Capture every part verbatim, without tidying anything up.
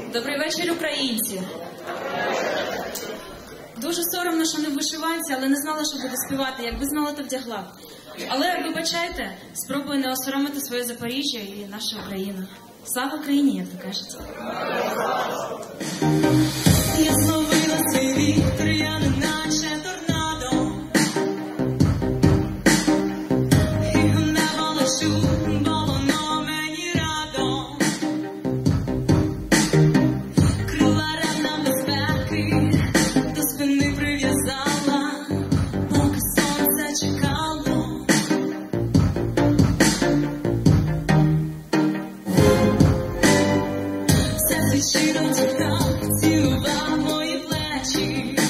Добрий вечір, українці! Дуже соромно, що не в вишиванці, але не знала, що буду співати. Якби знала, то вдягла. Але, вибачайте, спробую не осоромити своє Запоріжжя і нашу Україну. Слава Україні, як то кажуть. Я зловила цей вітер, я не наче торнадо. І в небо лечу, бо воно мені радо. Крила ревна безпеки, до спини прив'язала, поки сонце чекало. Серце щиро тікав, цілував мої плечі.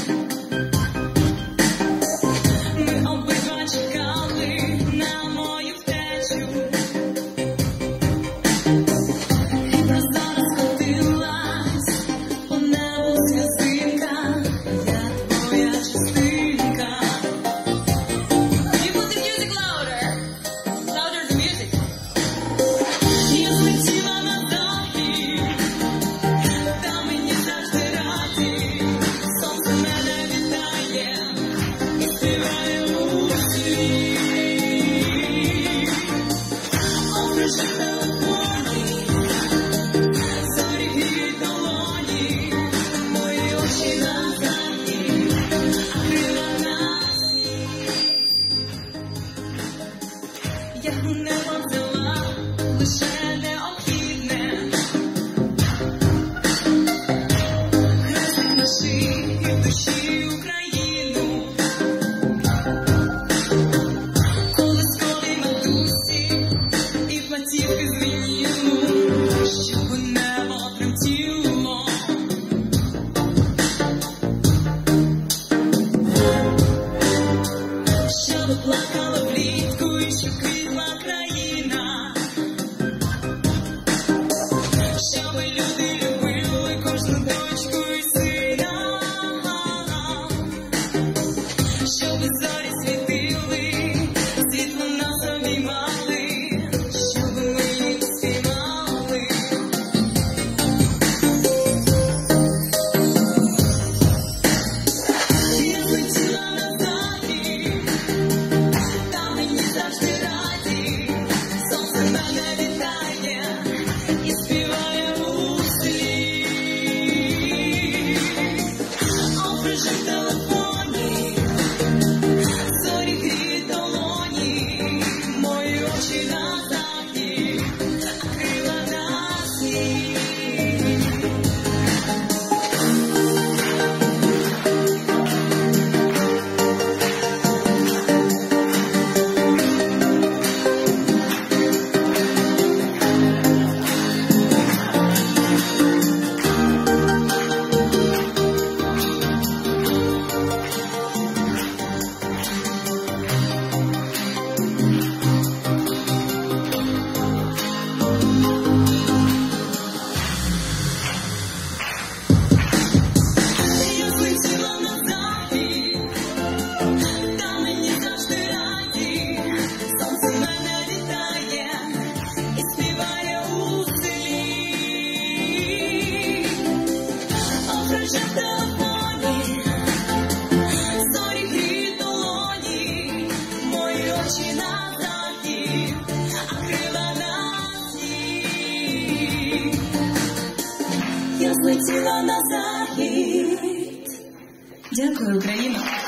Ми обидва чекали на мою втечу. І прозоро скотилась по небу сльозинка, я твоя частинка. Can you put the music louder? Louder the music. Я злетіла на захід, та мені завжди раді. Сонце мене вітає і співає у слід. Обрежи телефоні, зорі гріють долоні, мої очі на захід, а крила на схід. Я у небо взяла лише необхідне. Хрестик на шиї і в душі Україну. Колискові матусі і платівки з вінілу, щоб небо тремтіло. Щоб плакала влітку і щоб квітла країна. Щоб люди любили кожну дочку і сина. Щоб зорі світили, світло нас обіймали, щоб ми їм співали. Я злетіла на захід, та мені завжди раді. Сонце мене вітає і співає у слід. Обрежи в телефоні, зорі гріють долоні, мої очі на захід, а крила на схід. Я злетіла на захід, та мені завжди раді. Сонце мене вітає і співає у слід. Обрежи в телефоні, зорі гріють долоні, мої очі на захід, а крила на схід. Я злетіла на захід. Дякую, Україно.